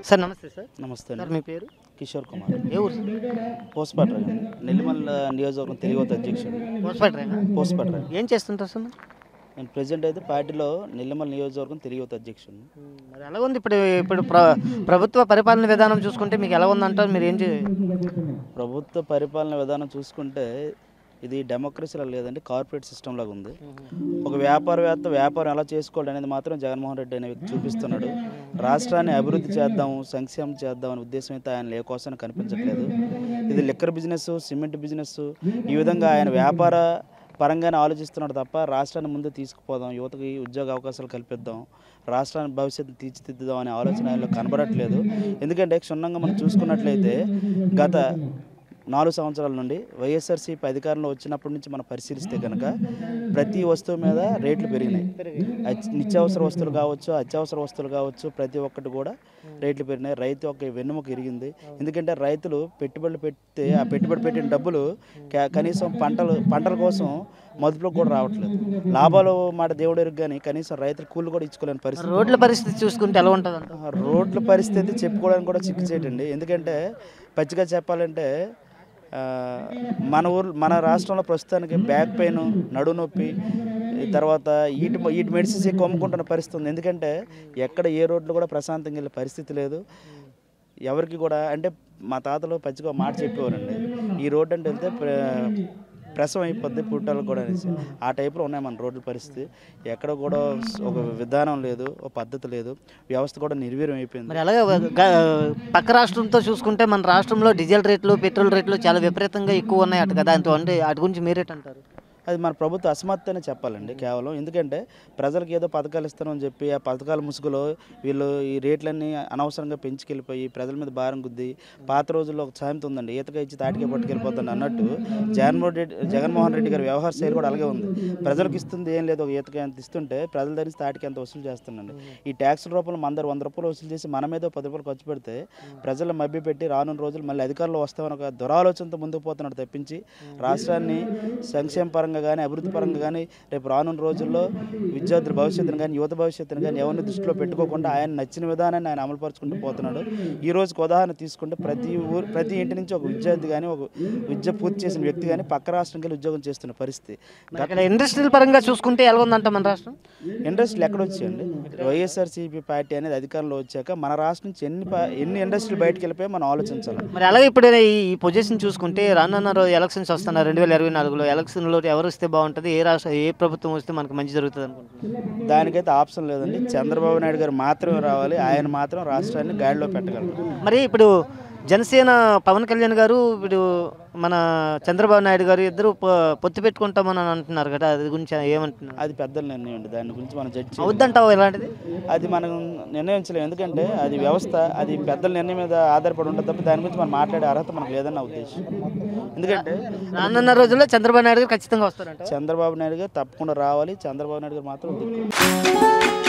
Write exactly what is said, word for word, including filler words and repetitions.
Sir నమస్తే sir. నమస్తే sir మీ పేరు? కిషోర్ కుమార్. ఏ ఊరు? పోస్ట్పాట్ర నెల్లిమల్ల నియోజకవర్గం తెలియవత అధ్యక్షుడు. పోస్ట్పాట్రేనా? పోస్ట్పాట్ర ఏం చేస్తుంటారు సార్? నేను ప్రెసిడెంట్ అయితే పార్టీలో నెల్లిమల్ల నియోజకవర్గం తెలియవత అధ్యక్షుడు. మరి ఎలా ఉంది ఇప్పుడు ఇప్పుడు ప్ర ప్రభుత్వ పరిపాలన విధానం చూసుకుంటే మీకు ఎలా ఉందంటారు? మీరు ఏం చే ప్రభుత్వ పరిపాలన విధానం చూసుకుంటే ఇది డెమోక్రసీలో లేదండి, కార్పొరేట్ సిస్టమ్ లాగా ఉంది. ఒక వ్యాపారవేత్త వ్యాపారం ఎలా చేసుకోవాలి అనేది మాత్రం జగన్మోహన్ రెడ్డి అనే వ్యక్తి చూపిస్తున్నాడు. రాష్ట్రాన్ని అభివృద్ధి చేద్దాం, సంక్షేమం చేద్దాం అనే ఉద్దేశం అయితే ఆయన ఏ కోసం కనిపించట్లేదు. ఇది లిక్కర్ బిజినెస్, సిమెంట్ బిజినెస్, ఈ విధంగా ఆయన వ్యాపార పరంగానే ఆలోచిస్తున్నాడు తప్ప రాష్ట్రాన్ని ముందు తీసుకుపోదాం, యువతకి ఉద్యోగ అవకాశాలు కల్పిద్దాం, రాష్ట్రాన్ని భవిష్యత్తు తీర్చిదిద్దుదాం అనే ఆలోచన ఆయనలో కనబడట్లేదు. ఎందుకంటే క్షుణ్ణంగా మనం చూసుకున్నట్లయితే గత నాలుగు సంవత్సరాల నుండి వైఎస్ఆర్సీపీ అధికారంలో వచ్చినప్పటి నుంచి మనం పరిశీలిస్తే కనుక ప్రతి వస్తువు మీద రేట్లు పెరిగినాయి. నిత్యావసర వస్తువులు కావచ్చు, అత్యవసర వస్తువులు కావచ్చు, ప్రతి ఒక్కటి కూడా రేట్లు పెరిగినాయి. రైతు ఒక వెన్నెముక ఇరిగింది. ఎందుకంటే రైతులు పెట్టుబడులు పెడితే ఆ పెట్టుబడి పెట్టిన డబ్బులు కనీసం పంటలు పంటల కోసం మదుపులకు కూడా రావట్లేదు. లాభాలు మాట దేవుడు ఎరుగు కానీ కనీసం రైతులు కూలి కూడా ఇచ్చుకోలేని పరిస్థితి. రోడ్ల పరిస్థితి చూసుకుంటే ఎలా ఉంటుంది? రోడ్ల పరిస్థితి చెప్పుకోవడానికి కూడా చిక్కు చేయటండి. ఎందుకంటే పచ్చిగా చెప్పాలంటే మన ఊరు మన రాష్ట్రంలో ప్రస్తుతానికి బ్యాక్ పెయిన్, నడు నొప్పి, తర్వాత వీటి వీటి మెడిసిన్స్ ఎక్కువ అమ్ముకుంటున్న పరిస్థితి ఉంది. ఎందుకంటే ఎక్కడ ఏ రోడ్లు కూడా ప్రశాంతంగా వెళ్ళే పరిస్థితి లేదు ఎవరికి కూడా. అంటే మా తాతలు పచ్చిగా మాట చెప్పేవారండి, ఈ రోడ్డు అంటే వెళ్తే ప్రసవం అయిపోద్ది పుట్టాలకు కూడా అనేసి. ఆ టైప్లో ఉన్నాయి మన రోడ్ల పరిస్థితి. ఎక్కడ కూడా ఒక విధానం లేదు, ఒక పద్ధతి లేదు, వ్యవస్థ కూడా నిర్వీర్యం అయిపోయింది. మరి అలాగే పక్క రాష్ట్రంతో చూసుకుంటే మన రాష్ట్రంలో డీజిల్ రేట్లు, పెట్రోల్ రేట్లు చాలా విపరీతంగా ఎక్కువ ఉన్నాయి అటు కదా. అంటే వాటి గురించి మీరేంటారు? అది మన ప్రభుత్వ అసమర్థనే చెప్పాలండి కేవలం. ఎందుకంటే ప్రజలకు ఏదో పథకాలు ఇస్తామని చెప్పి ఆ పథకాల ముసుగులో వీళ్ళు ఈ రేట్లన్నీ అనవసరంగా పెంచుకెళ్ళిపోయి ప్రజల మీద భారం గుద్ది, పాత రోజుల్లో ఒక సామెత ఉందండి, ఈతగా ఇచ్చి తాటికే పట్టుకెళ్ళిపోతుంది అన్నట్టు జగన్మోహన్ రెడ్డి జగన్మోహన్ రెడ్డి గారి వ్యవహార శైలి కూడా అలాగే ఉంది. ప్రజలకు ఇస్తుంది ఏం లేదు, ఒక ఈతగా ఎంత ఇస్తుంటే ప్రజల దగ్గర తాటికి ఎంత వసూలు చేస్తుందండి. ఈ ట్యాక్సుల రూపంలో మన దగ్గర వంద రూపాయలు వసూలు చేసి మన మీద పది రూపాయలు ఖర్చు పెడితే ప్రజలు మభ్య పెట్టి రానున్న రోజులు మళ్ళీ అధికారంలో వస్తామని ఒక దురాలోచనతో ముందుకు పోతున్నాడు తప్పించి రాష్ట్రాన్ని సంక్షేమ పరంగా కానీ అభివృద్ధి పరంగా కానీ రేపు రానున్న రోజుల్లో విద్యార్థుల భవిష్యత్తును కానీ యువత భవిష్యత్తును కానీ ఎవరిని దృష్టిలో పెట్టుకోకుండా ఆయన నచ్చిన విధానాన్ని ఆయన అమలుపరుచుకుంటూ పోతున్నాడు. ఈ రోజుకి ఉదాహరణ తీసుకుంటే ప్రతి ఊరు ప్రతి ఇంటి నుంచి ఒక విద్యార్థి కానీ ఒక విద్య పూర్తి చేసిన వ్యక్తి కానీ పక్క రాష్ట్రంకి వెళ్ళి ఉద్యోగం చేస్తున్న పరిస్థితి. అక్కడ ఇండస్ట్రియల్ పరంగా చూసుకుంటే ఎలా ఉందంట మన రాష్ట్రం? ఇండస్ట్రీలు ఎక్కడ వచ్చాయండి? వైఎస్ఆర్సీపీ పార్టీ అనేది అధికారంలో వచ్చాక మన రాష్ట్రం నుంచి ఎన్ని ఎన్ని ఇండస్ట్రీలు బయటకు వెళ్ళిపోయి మనం ఆలోచించాలి. మరి అలాగే ఇప్పుడు ఈ పొజిషన్ చూసుకుంటే రానున్న ఎలక్షన్స్ వస్తున్నారు రెండు వేల ఇరవై నాలుగులో ఎలక్షన్లో ఎవరు వస్తే బాగుంటుంది, ఏ రాష్ట్ర ఏ ప్రభుత్వం వస్తే మనకు మంచి జరుగుతుంది అనుకుంటున్నాను? దానికైతే ఆప్షన్ లేదండి. చంద్రబాబు నాయుడు గారు మాత్రమే రావాలి. ఆయన మాత్రం రాష్ట్రాన్ని గాడిలో పెట్టగలరు. మరి ఇప్పుడు జనసేన పవన్ కళ్యాణ్ గారు ఇప్పుడు మన చంద్రబాబు నాయుడు గారు ఇద్దరు పొత్తు పెట్టుకుంటామని అంటున్నారు కదా, అది గురించి ఏమంటున్నారు? అది పెద్దల నిర్ణయం అండి, దాని గురించి మనం జడ్జి అవుద్దంటావు ఇలాంటిది? అది మనం నిర్ణయించలేము. ఎందుకంటే అది వ్యవస్థ, అది పెద్దల నిర్ణయం మీద ఆధారపడి ఉంటుంది తప్ప దాని గురించి మనం మాట్లాడే అర్హత మనకు లేదని నా ఉద్దేశం. ఎందుకంటే రానున్న రోజుల్లో చంద్రబాబు నాయుడు గారు ఖచ్చితంగా వస్తారంట. చంద్రబాబు నాయుడు గారు తప్పకుండా రావాలి. చంద్రబాబు నాయుడు గారు మాత్రం